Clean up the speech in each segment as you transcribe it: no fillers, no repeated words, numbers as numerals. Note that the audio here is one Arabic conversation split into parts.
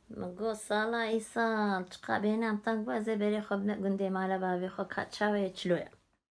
مگو سالا ایسال چقا بینم تنگ بازه بری خب گنده مالا باوی خب کچاوه چلویا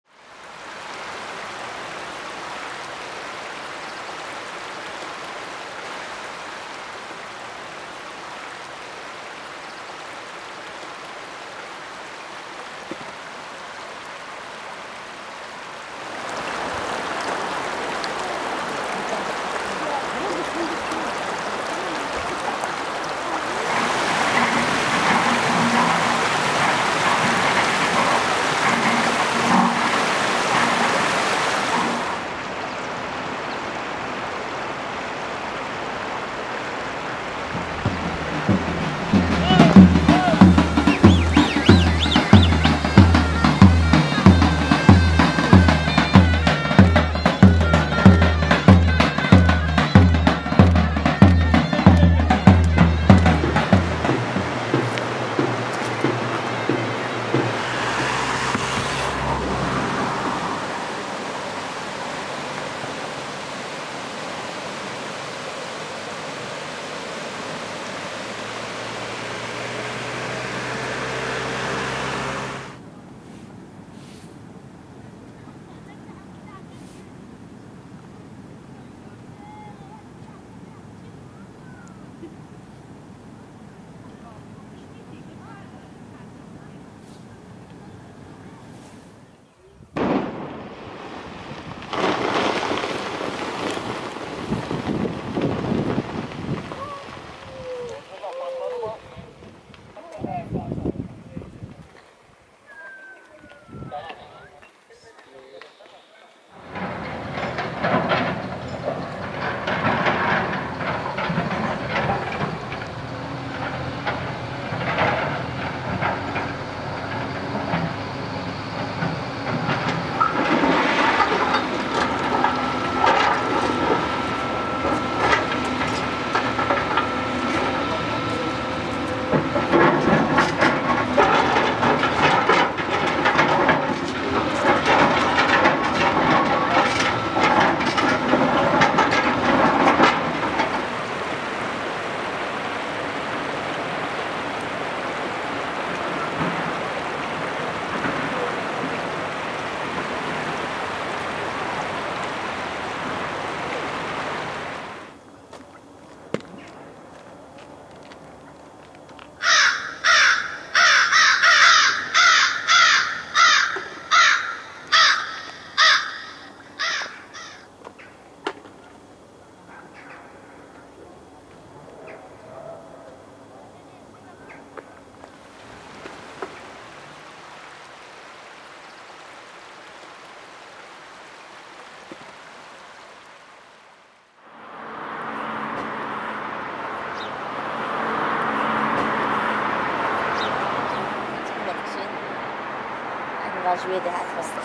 راجوی ده هست بس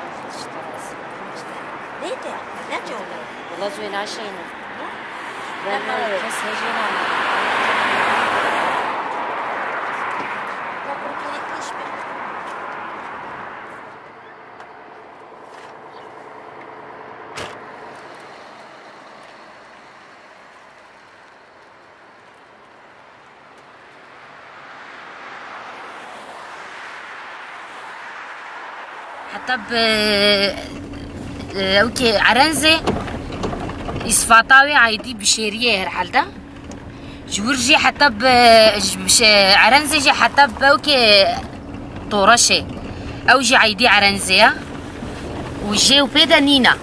ليه ده؟ لا جونا والله جوي ناشينا لا ما بس هجينا لا بركي تشبه حتى اوكي عرنزه اسفاطاوي عايدي بشيريه هالحالده جورجي حتى عرنزه جي حتى اوكي طورشه او جي عايدي عرنزه وجي وبيدا نينا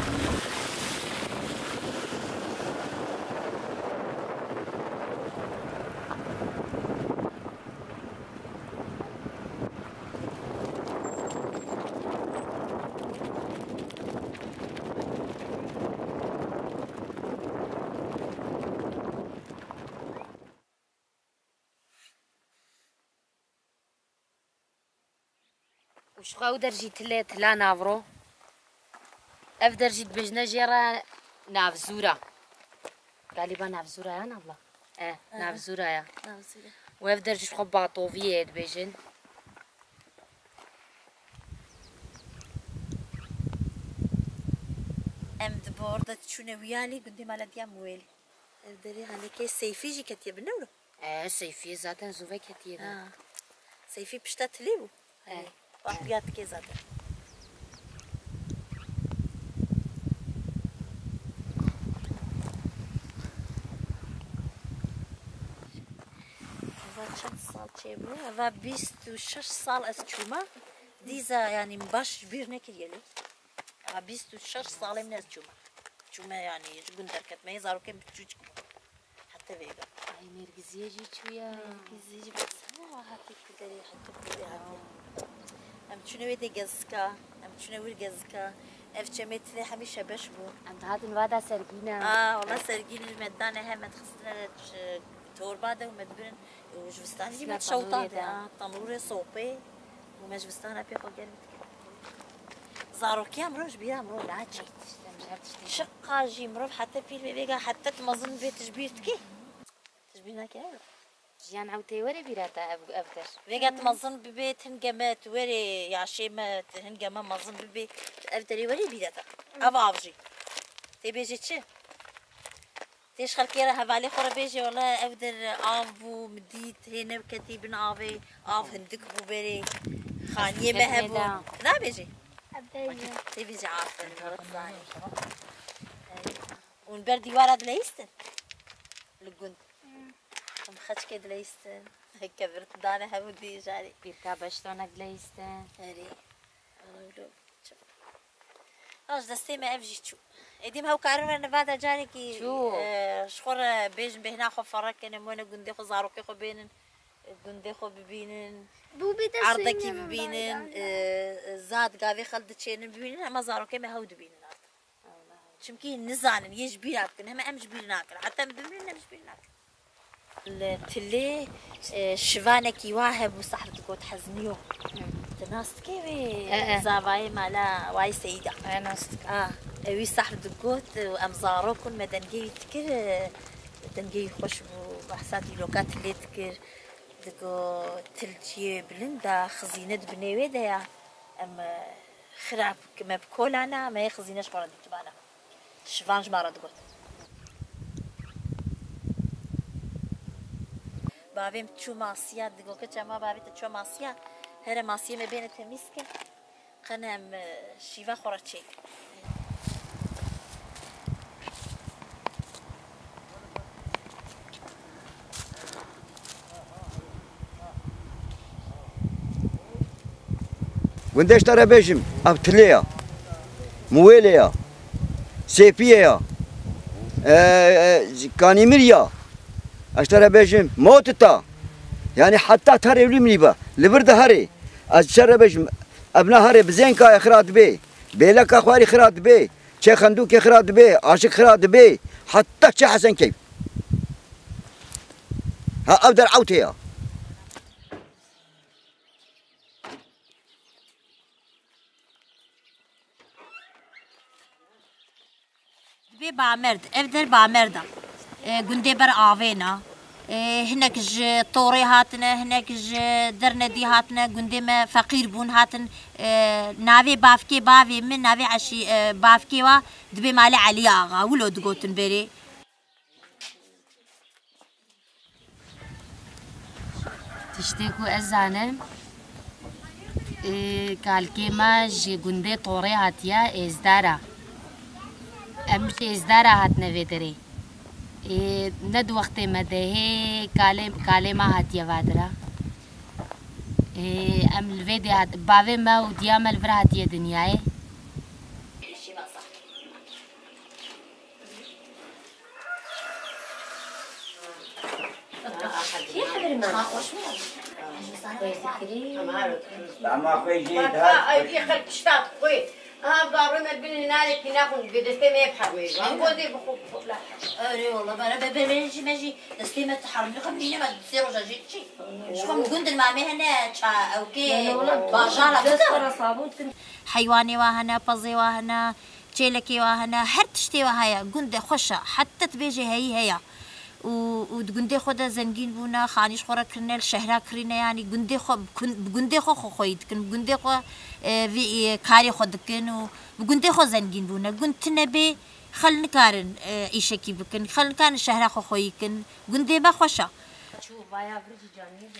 وش غاو درجي تلا نافرو اف درجي بجنا جيرا ناف زورا غالبا ناف زورا يا نابلا ناف زورا يا واف درجي خب باطوفيه بيجن ام دبورده تشونه ويالي قدي مال ديام ويلي دري هاني كي سيفيجي كتيب نورو سيفي زادن زوفك هتيدا سيفي بشتت ليو واحد بيات كي زادن سال چێبوو ئەڤ 26 ساڵ ئەس چوومە دیزە ینی باش بیر نەکردێلی ئەڤ 26 ساڵێم نەس چوومە ینی گوند دەرکەتمە زارۆکەم بچووچ حتى vega. Ai mergizieji chuya. Mergizieji bas. هاتي كدري حتى كدري هاتي. أم شنو ودي جزكا أم شنو ودي جزكا أفشمت لي حميشة بشبو. أنت هاد الوضع سرقينا. والله سرقين المدان هم تخصنا توربادة ومدبرن وجبستان دي متشوطة. تنوري صوبي ومجبستان أبي خجل. زاروكي أمروج بيا أمروج لا شيء. شقة جي مروف حتى في البيجا حتى تمظن بيت تجبيرتكي. تجبيرنا كده. جيان عوتي وري بيراتا أفتر. بيجا تمظن ببيت هنجمات وري يا شيمة هنجمة مظن ببيت أفتري وري بيراتا. أبغى تبيجي شيء. تيش خلكيرة هفالي خورا بيجي والله أقدر آفو مديت هنا بكتيبنا آفي آف هندك بوبري خانية مهبو لا بيجي تبيجي عارفة ونبردي ورد ليستن لقون مخش كده ليستن كبرت دانا هبو دي جاري بيركا بشتونك ليستن هري اش دستي ما افجي شو اديم هاو كارنا نفادا جاري كي شخور بيجن بهنا خو فرق انا مونا غندي خو زاروكي خو بينن غندي خو ببينن عرضكي ببينن زاد قاوي خلد تشينن ببينن اما زاروكي ما هاو دبينن شمكي نزانن يج بيناكن هم امش بيناكن حتى ببينن امش بيناكن التلي شفانكي واهب وصحر تقول تحزنيو تناستكي وي زافاي مالا واي سيدة ناستك وي صحر دقوت وامزارو كن مدنجي تكر دنجي خوش بحساتي لوكات اللي تكر دقو تلجي بلندا خزينة بنيوي ديا ام خراب كما بكل انا ما يخزينش مرة ديتبانا شفانج مرة دقوت بابیم چو ماسیات دیگه که چما بابی تو ماسیات هر ماسیه مبینه تمیز که خنم شیوا خورچی وندش ترى بيجم أبتليا مويليا سيبيا كانيميريا اشترى بيجم موتتا يعني حتى تهري ولمنيبا لبرد هري اشترى بيجم ابنا هري بزين كا اخرات بي بيلك اخواري خرات بي شيخ خندوق اخرات بي عاشق خرات بي حتى شي حسن كيف ها ابدا عوتيا بي بعمرد افدر بعمردا قندي بر آوينا هناك ج طوري هاتنا هناك ج درندي هاتنا قندي ما فقير بون هاتن نافي بافكي بافي من نافي عشي بافكي وا دبي مالي علي آغا ولو دقوتن بري تشتكو أزانم كالكيما جي قندي طوري هاتيا إزدارا أمشي إزدارا هاتنا فيدري ند وقت مده کاله ما هاتیه وادرا ام الفيديو هات باوی ما و ديام الفر هاتیه دنیای بارون البن هنالك ناخذ بدستي ما يبحر نقول دي بخوف لا اي والله انا بمشي ماشي دستي ما تحرم لي خمينه ما تصيروا جاجي شي شكون قند المامي هنا او كي باجاله حيواني وهنا بزي وهنا تشيلكي وهنا هر تشتي وهاي قند خوشه حتى تبيجي هي وقندي خدا زنجين بونا خانيش خورا كرنا الشهرة كرنا يعني قندي خو خويد كن قندي خو في كاري خود كن وقندي خو زنجين بونا قنت نبي خلنا كارن إيشكي بكن خلنا كان الشهرة خو خوي كن قندي ما خوشة شو بايا برجي جاني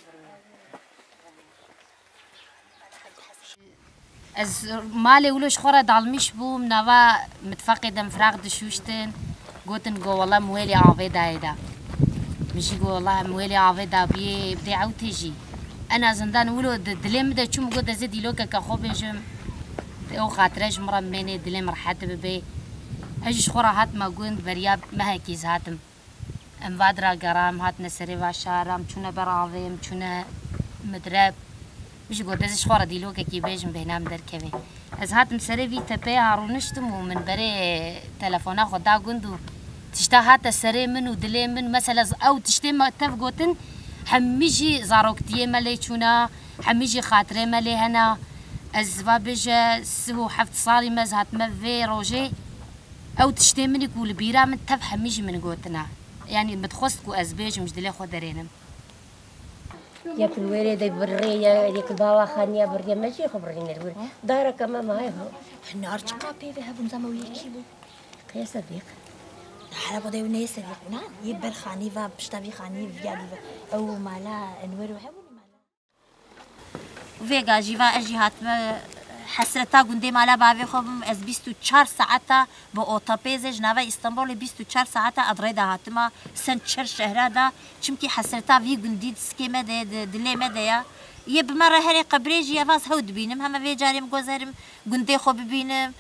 از مالي ولوش خورا دالمش بوم نوا متفقدم فراغ دشوشتن قوتن قو والله مويلي عافي دايدا مشي قو والله مويلي عافي دا بيه بدي عاو تيجي انا زندان ولو دلم دا شو مقود زدي لوكا كخو بيجم او خاطرش مرة مني دلم رحت ببي اجيش خورا هات ما قوند برياب ما هيكيز هاتم ام بادرا قرام هات نسري باشارم چونه براويم چونه مدرب مش قلت ازش خورا ديلوكا كي بيجم بهنام دركبي از هاتم سري في تبي هارونشتم ومن بري تلفونا خدا قندو تشتا هات سري من ودلي من مثلا او تشتي ما تفقوتن حميجي زاروكتيه مالي چونا حميجي خاطري مالي هنا از بابجا سهو حفت صاري مزهات مفي روجي او تشتي من يقول بيرا من تف حميجي من قوتنا يعني متخصكو ازبيج مش دلي خدرينم ياك الوالد برية ديك الباوا خانية برية ماشي خبرين الوالد دارا كما ما هي النهار تقابي فيها بنزا موليكي بو يا صديق على بدي وني صديق نعم يبر خاني فا بشتبي خاني فيالي او مالا انور وحبوني مالا فيغا جيفا اجي هات حسرتا گنده مالا باوی خوبم از 24 ساعتا با اوتوپیزج نوی استانبول 24 ساعتا ادرای ده هاتما سن چر شهره ده چمکی حسرتا وی گندید سکیمه ده دلی مده یا یه بمره هری قبریجی یواز هود بینم همه وی جاریم گذارم گنده خوب بینم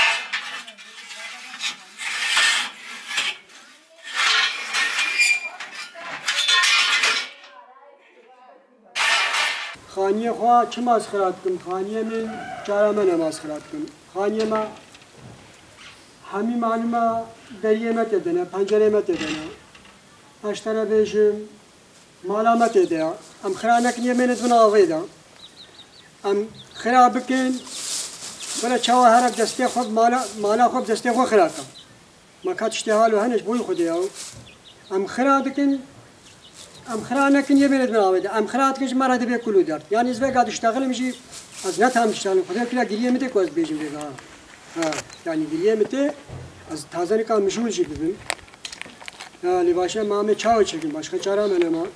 خانیه خواه چه مسخرات کن خانیه من چرا من مسخرات کن خانیه ما همی معلومه دریه مت دنه پنجره مت دنه اشتره بیشم مالا مت ده ام خرانک نیه منت من آویدا ام خراب کن ولی چاو هرک دسته خود مالا خود دسته خود خراکم ما کاتشته حالو هنش بوی خودی او ام خراب کن ام خرانك يبين بناوي ام خرات كش مرة تبي كله دار يعني إذا قاعد تشتغل مشي از نتهم تشتغل خدا كلا قليه متى كويس بيجي بيجا يعني قليه متى از تازاني كان مشغول شيء ببين يعني باشا ما مي چاو چكين باش خچارا منه ما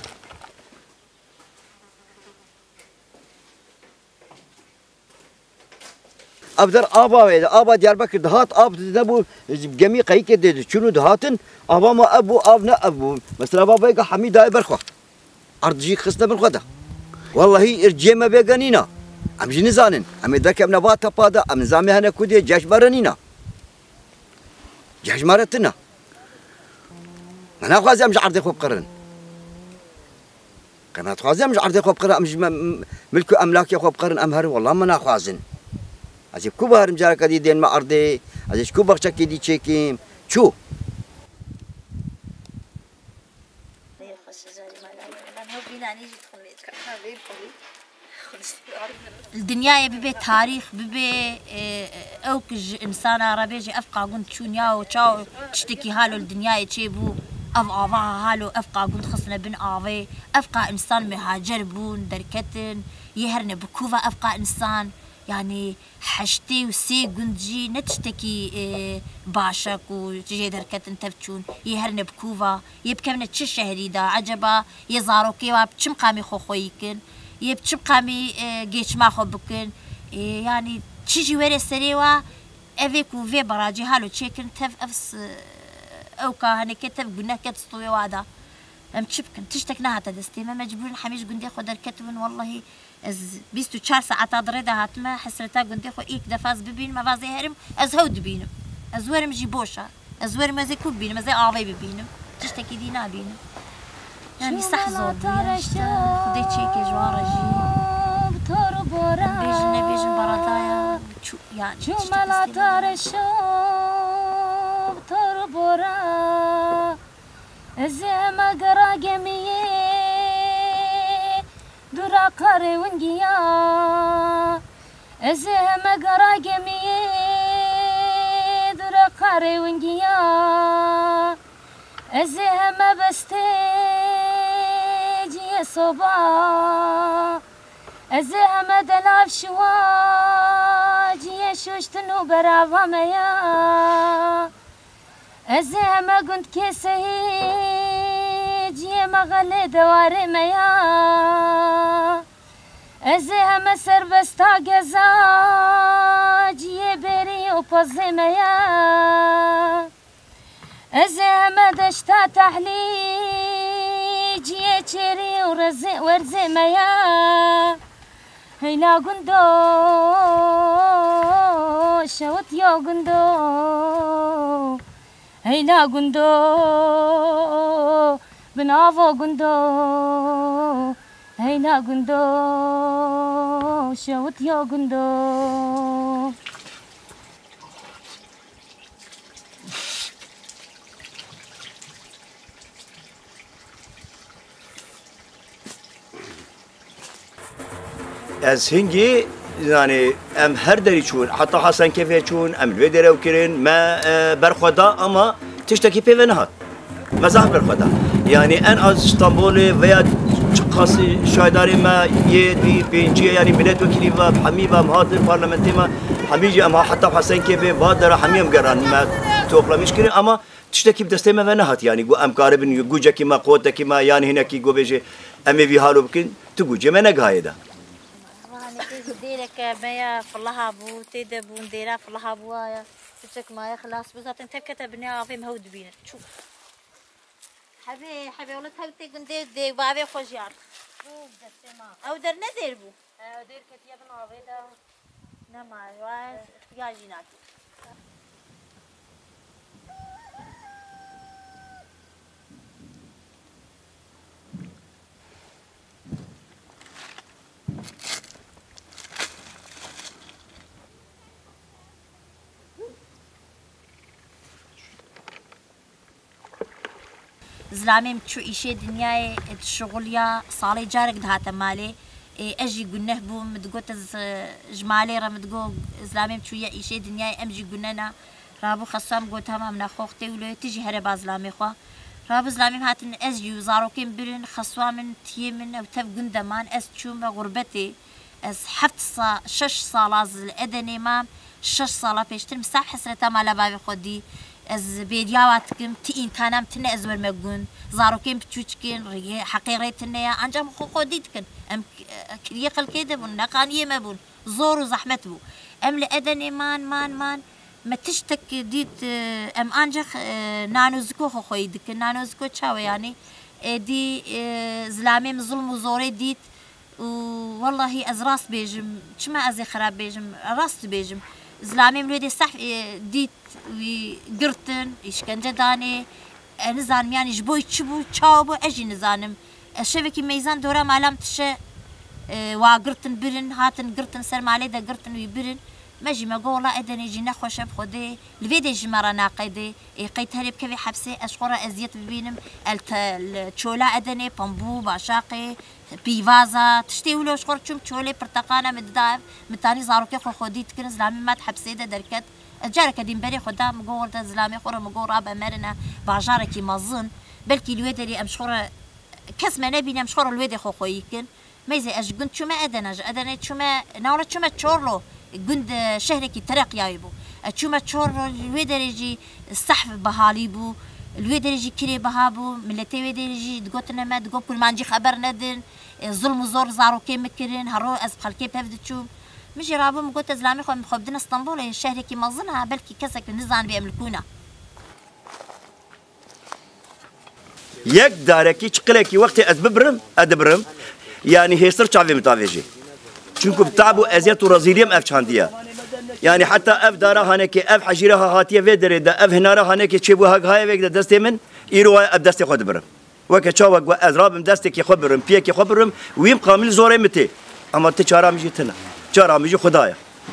ابدر آبا وید آبا دیاربکر دهات آب دبو جمی قایی که دیدی چونو دهاتن آبا ما ابو آب نه ابو مثلا بابا يقع حميد داي برخوا أرض جي خصنا بالخدا والله ارجي ما بيجانينا أم جي نزانن أم ذاك أم نبات بادا أم زامي هنا كودي جاش برانينا جاش مرتنا أنا خوازي أم جعرضي خوب قرن كما خوازي أم جعرضي خوب قرن أم ملكو أملاكي خوب قرن أم هر والله ما ناخوازن أجيب كوبا هرم جارك دي دين ما أرضي أجيب كوبا شكي دي تشيكيم شو الدنيا ببي تاريخ ببي اوكج انسان عربي افقع قلت شونيا وشاو تشتكي هالو الدنيا تشيبو افقع هالو افقع قلت خصنا بن افي افقع انسان مهاجر بون دركتن يهرن بكوفا افقع انسان يعني حشتي وسي قنجي نتشتكي باشك وجي دركتن تبتشون يهرن بكوفا يبكمنا تش شهري دا عجبا يزاروكي وابتشم قامي خوخويكن يبتشم قامي جيش ما خو بكن يعني تشي ويري سريوا افيكو في براجي هالو تشيكن تف افس اوكا هني كتف قلنا كتستوي وادا ام تشبكن تشتكنا هتا دستي ما مجبورين حميش قندي خو دركتن والله از 24 ساعة دريدا هاتما حسرتا قندي خو ايك دفاز ببين ما فازي هرم از هود بينم از ورم جيبوشا از ورم زي كوب بينم زي اعضي ببينم تشتكي دينا بينم يعني صح زود خدي تشيكي جوارا جي بيجن برادايا يعني شو ملا تارشو تربورا زي قرا جمية دورا قاري ونجيا زي قرا جمية دورا قاري ونجيا زي ما بستيجي صبا زي ما دلاب شواجي شوشتنو برافا ميا زي ما كنت كيسي جي مغلي دواري ميا ازي هم سر بستا جزاجي بري وبزي ميا ازي هم دشتا تحليجي تشري ورزي ورزي ميا هيلا قندو شوت يا قندو هيلا قندو بنافو قندو هيلا قندو شوت يا قندو از هنگی يعني ام هر دری چون حتی حسن کیفه چون ام الوی درو کرن ما برخدا اما تشتكي في نهار مزاح برخدا يعني ان از اسطنبول ويا قاسي شايداري ما يدي بينجي يعني ملت وكيلي و حمي و مهاتر برلمانتي ما حميجي اما حتى حسن كيفه بادر حميم قران ما توقلا مشكله اما تشتكي بدستي ما نهات يعني جو ام قاربن يجوجا كما قوتك ما يعني هنا كي جو بيجي امي في حالو بكن تجوجي ما نغايدا ديرك مايا فلها بو تيدا بو نديرا فلها بوايا تشك مايا خلاص بزات انت كتبني عافي مهود بينا شوف حبي ولد هاوتي قندي دي بابي خوش يار او در ندير بو دير كتيا بنعويدا نما واس احتياجي ناكي زلامي شو إشي دنياي الشغلية صالي جارك دهات مالي أجي قلنه بو متقوت جمالي را متقو زلامي شو يا إشي دنياي أمجي قلنا رابو خصام قوتها ما من أخوختي ولو تجي هربا زلامي خوا رابو زلامي هاتن أجي وزاروكين برن خصوا من تيمن أو تف قندمان أس شوم غربتي أس شش صالة الأدني ما شش صالة بيشتر مساح حسرتها ما لبابي خودي از بيدياواتكم تين كانم تنا ازور مجون زاروكين بتشوشكين رجع حقيقتنا يا أنجم خوديتكن أم كريق الكيد بون نقانية ما بون زور وزحمة بو أم لأدني مان ما تشتك ديت أم أنجخ نانوزكو خويدك نانوزكو تشاو يعني دي زلامي مظلم وزوري ديت والله از راس بيجم شما از خراب بيجم راس بيجم زلامي ملودي صح ديت وقرتن إشكنجة داني نزانم يعني جبوي تشبو تشاوبو أجي نزانم الشبكة ميزان دورا معلم تشا وقرتن برن هاتن قرتن سر معلي دا قرتن ويبرن ماجي ما قولا إدن يجي نخوش بخدي الفيديو جمرة ناقدي قيت هرب كذي حبسي أشخورة أزيت ببينم التشولا إدني بامبو بعشاقي بيفازا تشتي ولو أشخور شوم تشولي برتقانة متداف متاني زاروكي خودي تكنز لامي ما تحبسي دا دركت جارك دين بري خدا مقور دا زلامي خورة مقور رابع مرنا بعجارك مظن بلكي الويدري أمشخورة كسمة نبينا أمشخورة الويدري خويكن ما يزي أجقن شو ما أدنى شو ما نورة شو ما تشورلو قند شهرك طريق يايبو شو ما تشورلو الويدري السحف بهاليبو الويدري كري بهابو ملتي ويدري تقولنا ما تقول كل ما نجي خبر ندن الظلم وزور زارو كي مكرين هرو أزبخل كي بهفدتشو مش رابو مقولت زلامي خو مخبدنا اسطنبول الشهر كي مظنها بلكي كسك نزان بيملكونا يك داركي تشقلكي وقت أزببرم أدبرم يعني هيستر شعبي متافيجي شنكو بتعبوا أزيات ورزيليم أف شاندية يعني حتى أف دارها هناك أف حجيرها هاتية في دا أف هنارها هناك تشبوها هاي ويك دا دستي من إيروا أب دستي خود برم وكتشاوك وأزراب دستك يخبرم بيك يخبرم ويبقى من زوري متي أما تشارا مجي تنا تشارا مجي خدايا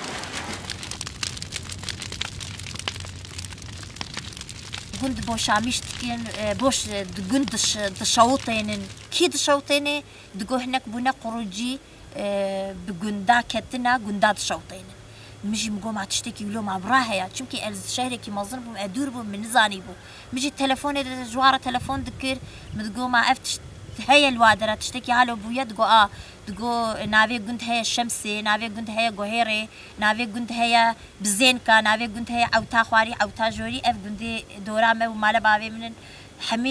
قند بوش عميشتكين بوش قند دشوطين كي دشوطين دقو هناك بنا قروجي بقندا كتنا قندا دشوطين مجي مقوم عتشتكي ولو مع براها چونكي الشهر كي مظن بو ادور بو من زاني بو مجي التليفون جواره تليفون دكر متقو مع افتش هي الوادرة تشتكي هالو بويا تقو نافي قند هي الشمسي نافي قند هي قهيري نافي قند هي بزينكا نافي قند هي عوتا خواري عوتا جوري اف قندي دورامه ومالا بابي من حمي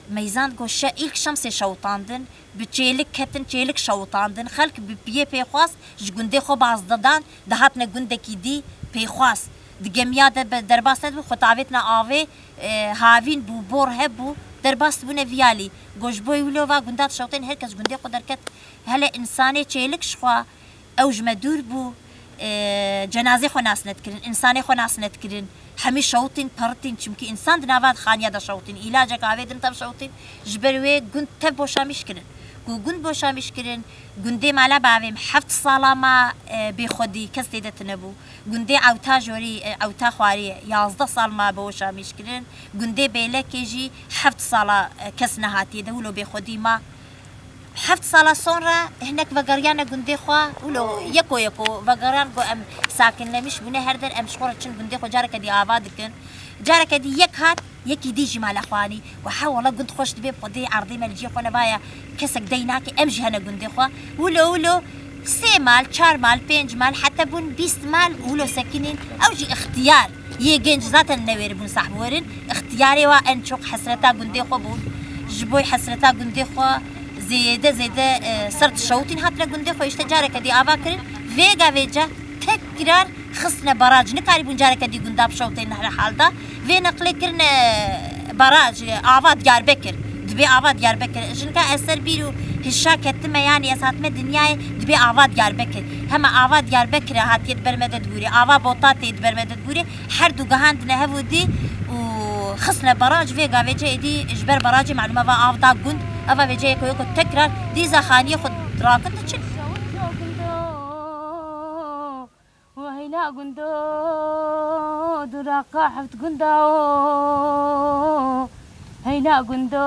ميزان گوشه ایک شمس شوطاندن بچیلک کتن چیلک شوطاندن خلق بپیه پیخواس جگنده خو باز دادن دهات نگنده کی دی پیخواس دگمیا درباست بو خطاوتنا آوه هاوین بو بور هبو درباست بونه ویالی گوش بوی ولو و گندات شوطین هر کس گنده خود درکت هلا انسانی چیلک شخوا اوج مدور بو جنازه خو ناس نتکرین انسانی خو ناس نتکرین همي شوطين برتين چمكي انسان دنافات خانيا دا شوطين علاجك عويدن تب شوطين جبروي گند تب بوشا مشكرن گو گند بوشا مشكرن گندي مالا باويم 7 سالا ما بخودي كس ديدت نبو گندي عوتا جوري عوتا خواري 11 سال ما بوشا مشكرن گندي بيلكيجي 7 سالا كس نهاتي دولو بخودي ما 7 سالا sonra هناك وگریان گندی خوا ولو یکو وگریان گو ام ساکن نمیش بونه هر در ام شخور چن گندی خو جارك دي آباد کن جارك دي یک هات یکی دیجی مال اخوانی و حاول گند خوش دبی خودی عرضی ملجی خو نبایا کسک دیناک ام جهنه گندی خوا ولو 3 مال 4 مال 5 مال حتى بون 20 مال ولو ساكنين اوجي اختيار يجنج ذات النوير بون صاحبورن اختياري وا ان شوق حسرتا گندی خو بون جبوي حسرتا گندی خو زيادة صرت شوطين هاتنا قندي خويش تجارك دي آباكرين فيجا تكرار خصنا براج نكاري بنجارك دي قنداب شوطين نحن حال دا في نقلي كرنا براج آباد ديار بكر دبي آباد ديار بكر جنكا أسر بيرو هشا كتما يعني أساتما دنياي دبي آباد ديار بكر هما آباد ديار بكر هات يدبر مدد بوري آبا بوطات يدبر مدد بوري حردو قهاندنا هفو دي وخصنا براج فيجا دي اجبر براجي معلومة با آفدا قند أبا بيجي كويكو تكرار دي زخانية خد راكن تشل وهيلا قندو دراقة حفت قندو هيلا قندو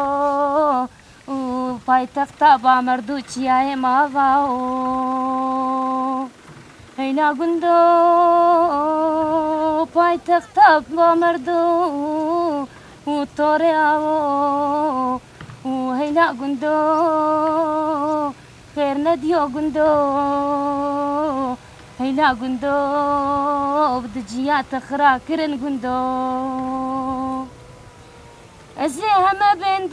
وفايتك با مردوش يا ما باو هيلا قندو فايتك با مردو وطورياو وهيلا قندو خير نديو قندو هيلا قندو بدجيات اخرى كرن قندو ازيها ما بين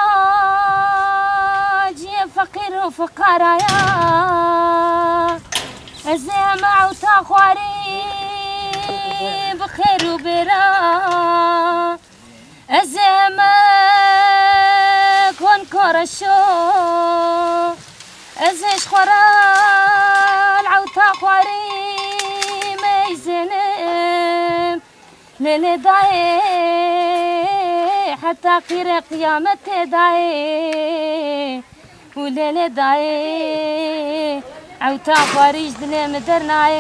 دراجي فقير وفقرايا ازيها مع وتاخواري بخير وبرا ازيها ما كون كورشو ازيش خورال عوتا خواري ميزنم ليلي داي حتى قير قيامت داي وليلي داي عوتا خواري جدنا مدرناي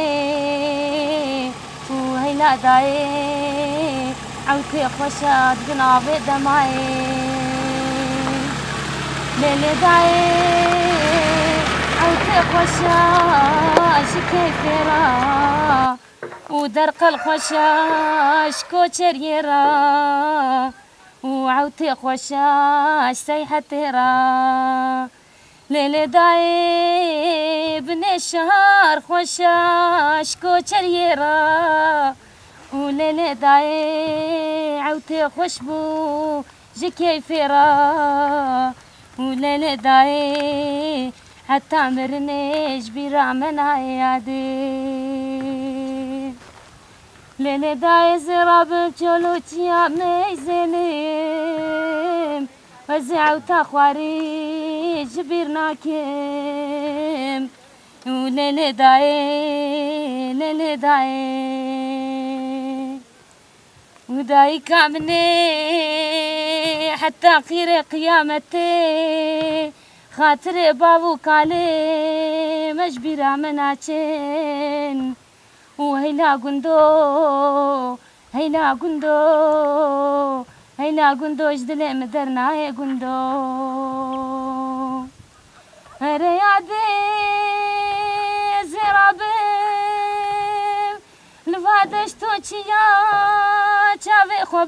وهيلا داي عوتي خوشات بنابي دماي ليلي داي عوتي خوشاش كيفيرا ودرق الخشاش كوتشريرا وعوتي خوشاش سيحتيرا ليلي داي بني الشهر خوشاش كوتشريرا وليلي داي عوتي خوشبو جي كيفيرا وليلي داي حتى مرنيش برعمنا يادي ليلي داي زراب جلوتيا ميزنم وزعو تاخواري جبيرنا كيم وليلي داي ليلي داي وداي كامني حتى قير قيامتي خاطر بابو كالي مجبرة مناچن وهيلا قندو هيلا قندو هيلا قندو جدل مدرنا يا قندو ريادي زرابم لفادش توچيا چاوي خو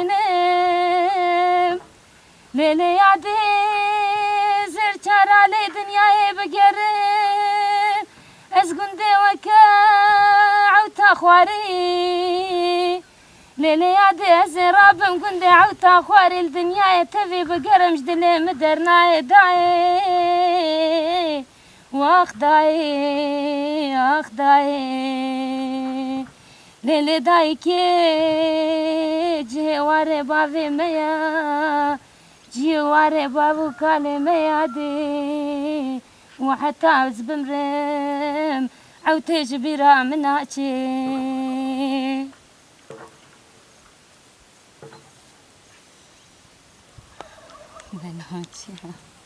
بگرينم ليلي يادي زر چارا لي دنياي بگرن از گندي وكا عوتا خواري ليلي عدي زراب قندي عوتا خواري الدنيا تبي بقرم جدلي مدرنا داي واخداي اخداي ليلي دايكي جواري بابي ميا جواري بابو كالي ميا دي وحتى عوز بمرم عوتي جبيرة مناكي بناتي